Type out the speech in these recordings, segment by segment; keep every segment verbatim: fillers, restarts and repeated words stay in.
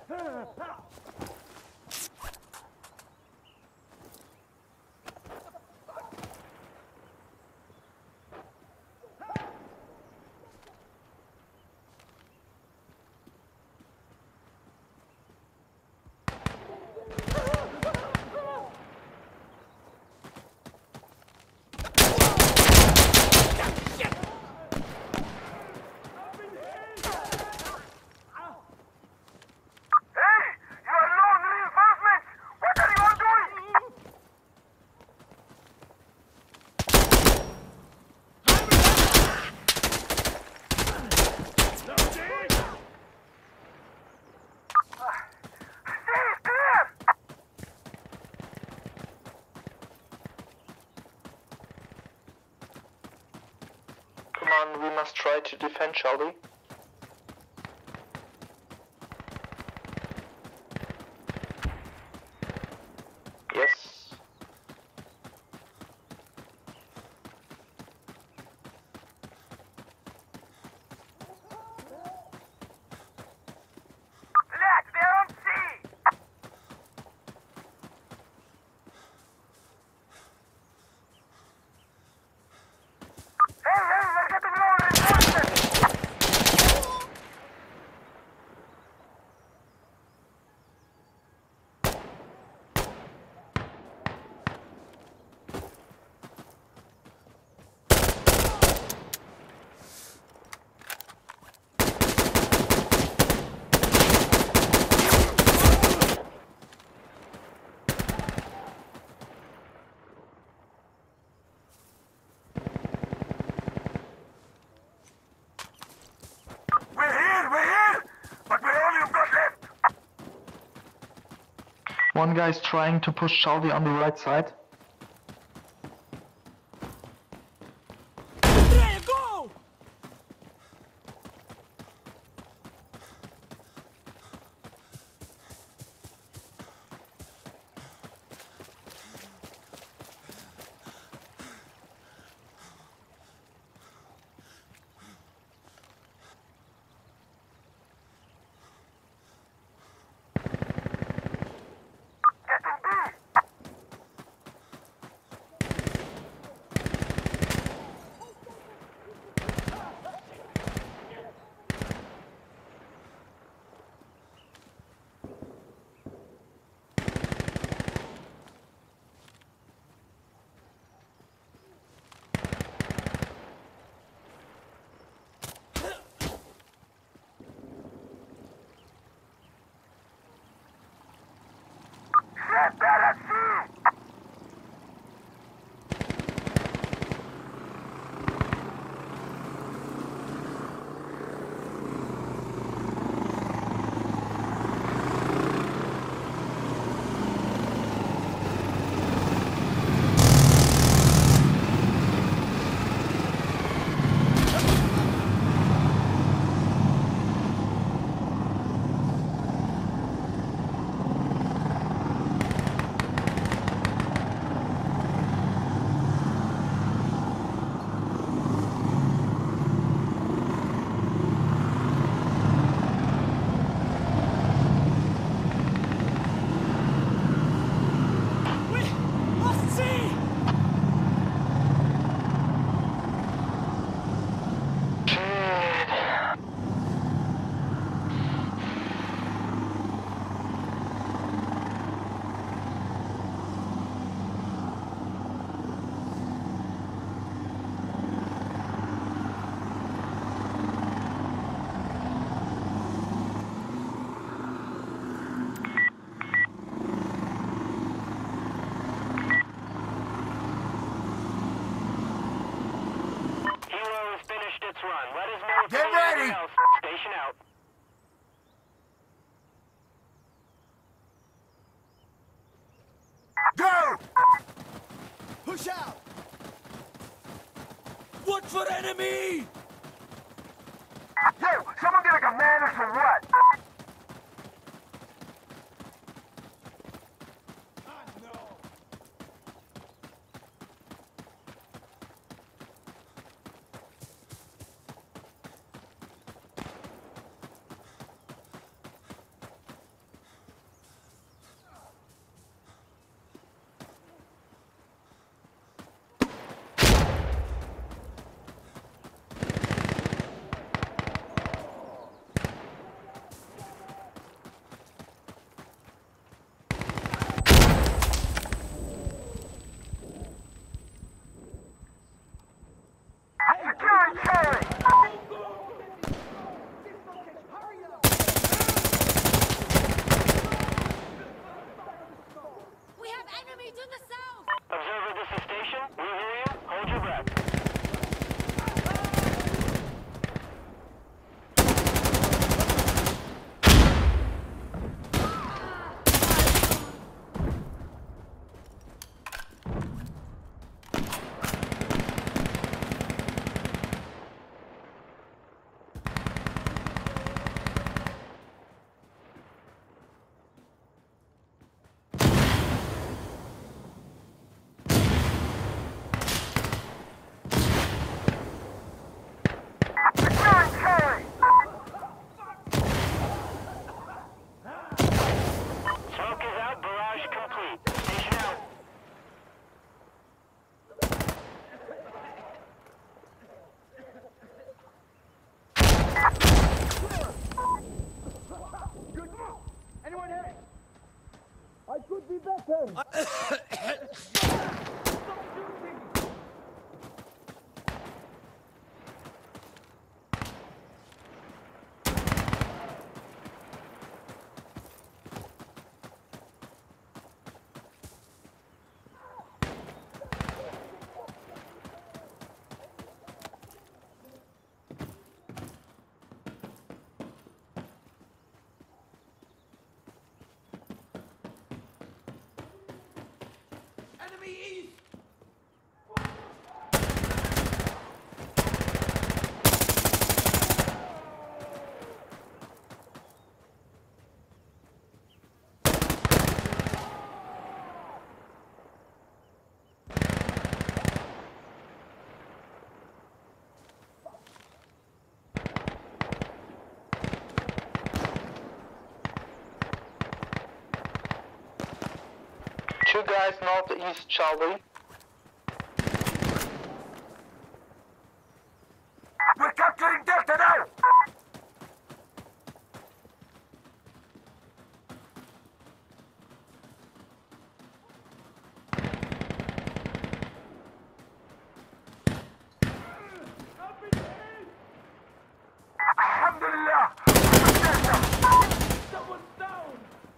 We must try to defend Charlie. Yes. One guy's trying to push Charlie on the right side. Go! Get ready! Station out. Go! Push out! Look for enemy! Yo, someone get a command or some what? Enemy east! Two guys northeast, Charlie. We're capturing Delta now! Alhamdulillah! Someone's down!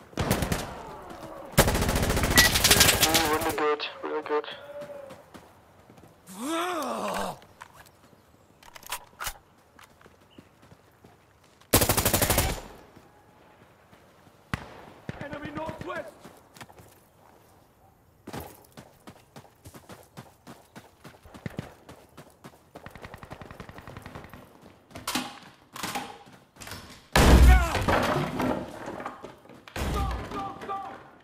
Ooh, really good, really good. Enemy northwest! Go, go, go!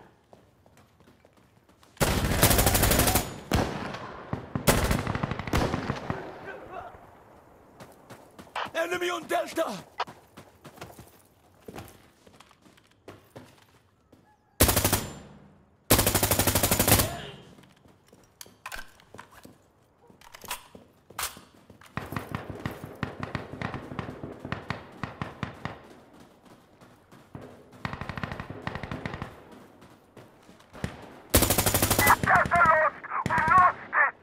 Enemy on Delta! Delta lost! We lost it!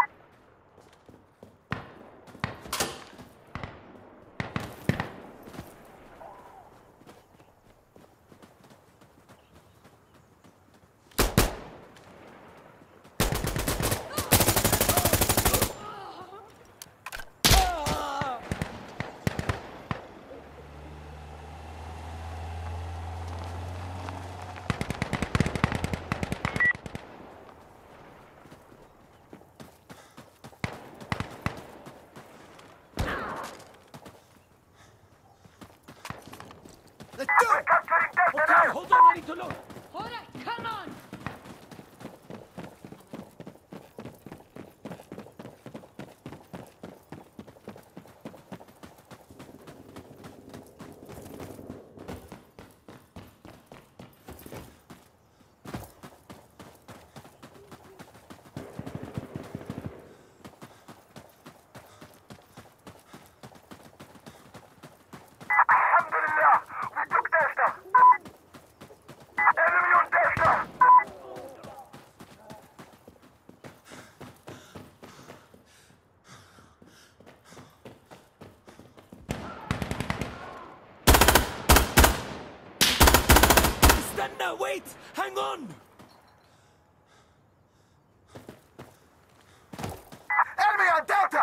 Let's do We're it! capturing Delta Okay, now! hold on, I need to look! Alright, come on! Alhamdulillah! We took Delta! Enemy on Delta! Stand now, wait! Hang on! Enemy on Delta!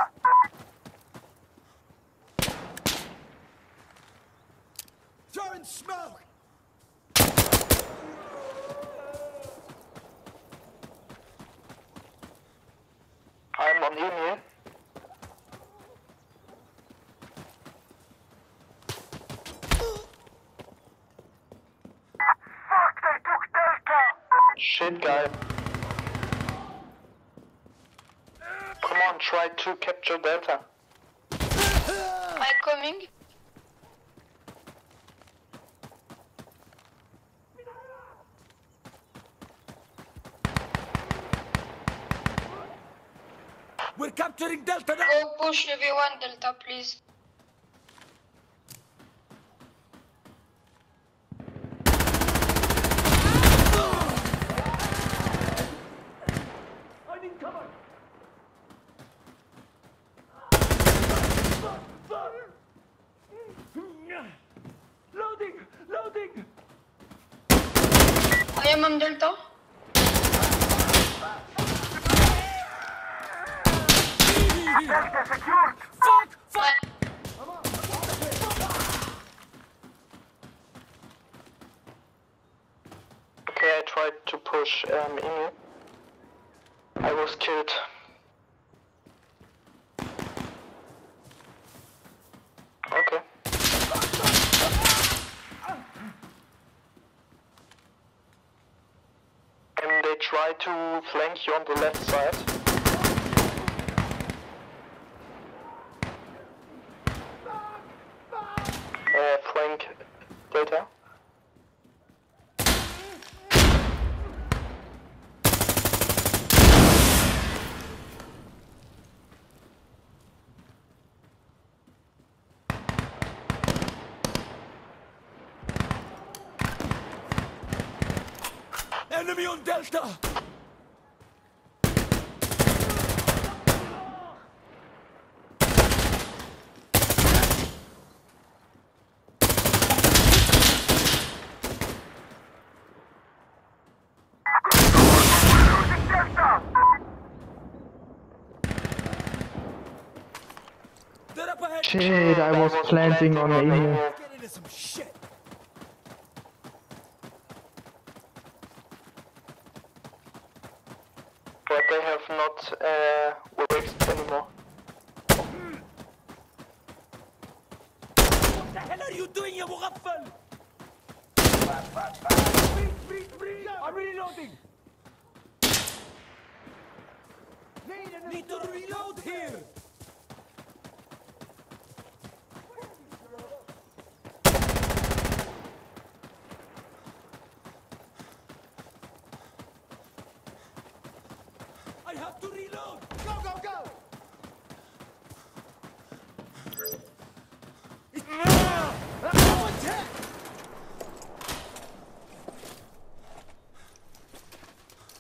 Throwing smoke! I'm on Emu. Fuck, they took Delta! Shit, guy. Come on, try to capture Delta. Am I coming? We're capturing Delta now! Go push V one Delta, please. I'm on Delta. Delta secured. Fuck! Fuck! Ouais. Okay, I tried to push um, Emu. I was killed. Okay. And they try to flank you on the left side. Uh, flank Delta. Enemy on Delta! Losing Delta. They're up ahead! Shit, I was planting on Emu. Get into some shit! But they have not uh, wakes anymore. What the hell are you doing, you mughaffal? I'm reloading! Need to reload here! I have to reload! Go, go, go! Someone's hit!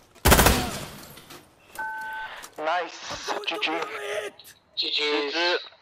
Nice. Going G to G. blow it! G G.